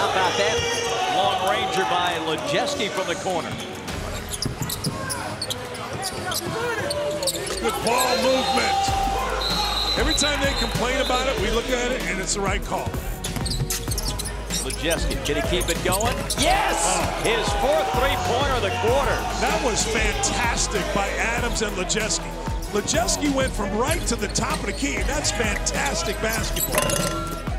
How about that long ranger by Lojeski from the corner? Good ball movement. Every time they complain about it, we look at it, and it's the right call. Lojeski, can he keep it going? Yes! His fourth three-pointer of the quarter. That was fantastic by Adams and Lojeski. Lojeski went from right to the top of the key. That's fantastic basketball.